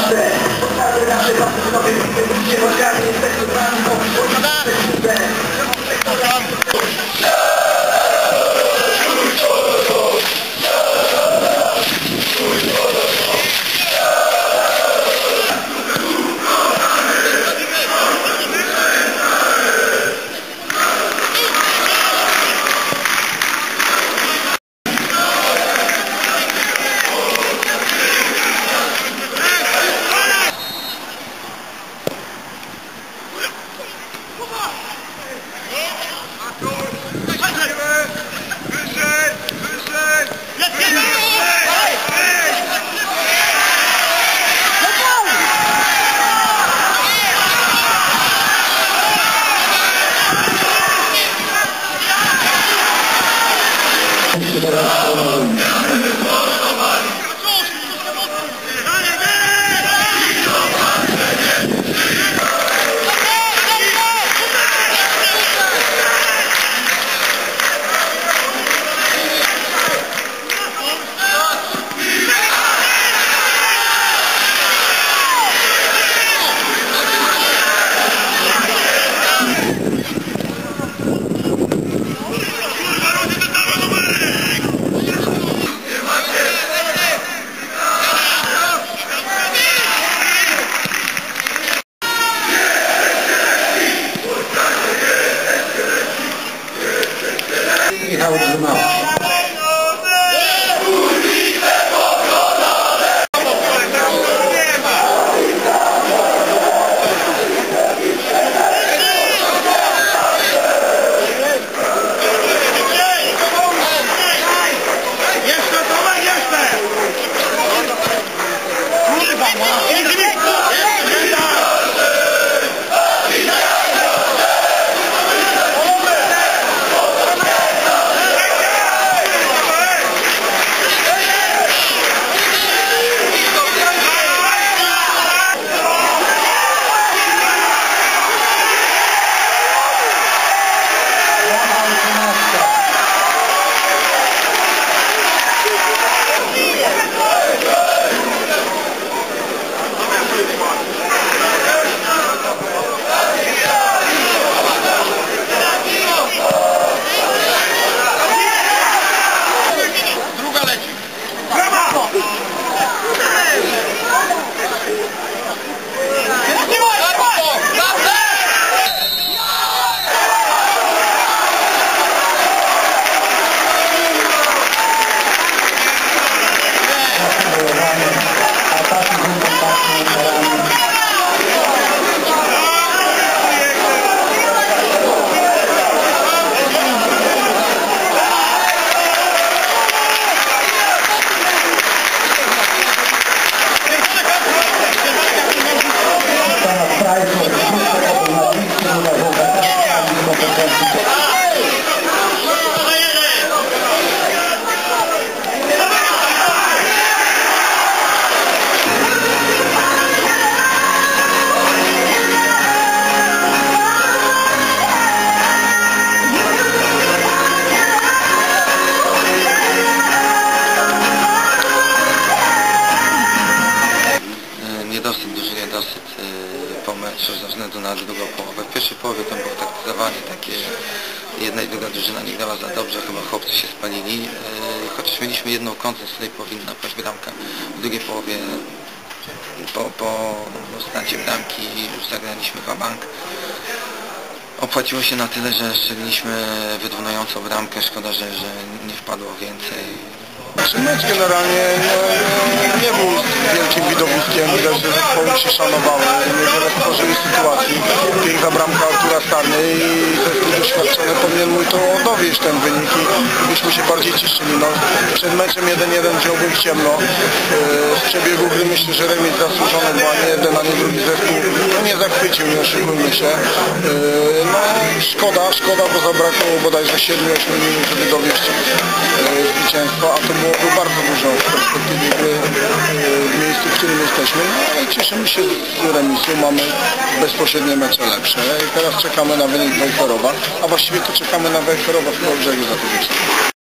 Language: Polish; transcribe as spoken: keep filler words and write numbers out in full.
Michał Drzymał. Niedosyt, duży niedosyt po meczu ze względu na drugą połowę. W pierwszej połowie to było taktyzowanie takie, jedna i druga drużyna nie grała za dobrze, chyba chłopcy się spalili. Chociaż mieliśmy jedną kontrę, z której powinna paść bramka. W drugiej połowie po, po stracie bramki już zagraliśmy wabank. Opłaciło się na tyle, że strzeliliśmy wyrównującą bramkę. Szkoda, że, że nie wpadło więcej. Mecz generalnie nie, nie był wielkim widowiskiem, widać, że zespoły się szanowały, niewiele stworzyli sytuacji. Piękna bramka Artura Sarny i zespół doświadczony powinien mój to dowieść ten wynik i byśmy się bardziej cieszyli. No, przed meczem jeden jeden wziąłbym w ciemno. Z przebiegu gry myślę, że remis zasłużony, bo ani jeden, ani drugi zespół no, nie zachwycił, nie oszukujmy się. No, szkoda, szkoda, bo zabrakło bodajże siedem osiem minut, żeby dowieść zwycięstwa, a to byłoby bardzo dużo w perspektywie gry w miejscu, w którym jesteśmy. No i cieszymy się z remisu, mamy bezpośrednie mecze lepsze i teraz czekamy na wynik Wejherowa, a właściwie to czekamy na Wejherowa w Kołobrzegu za tydzień.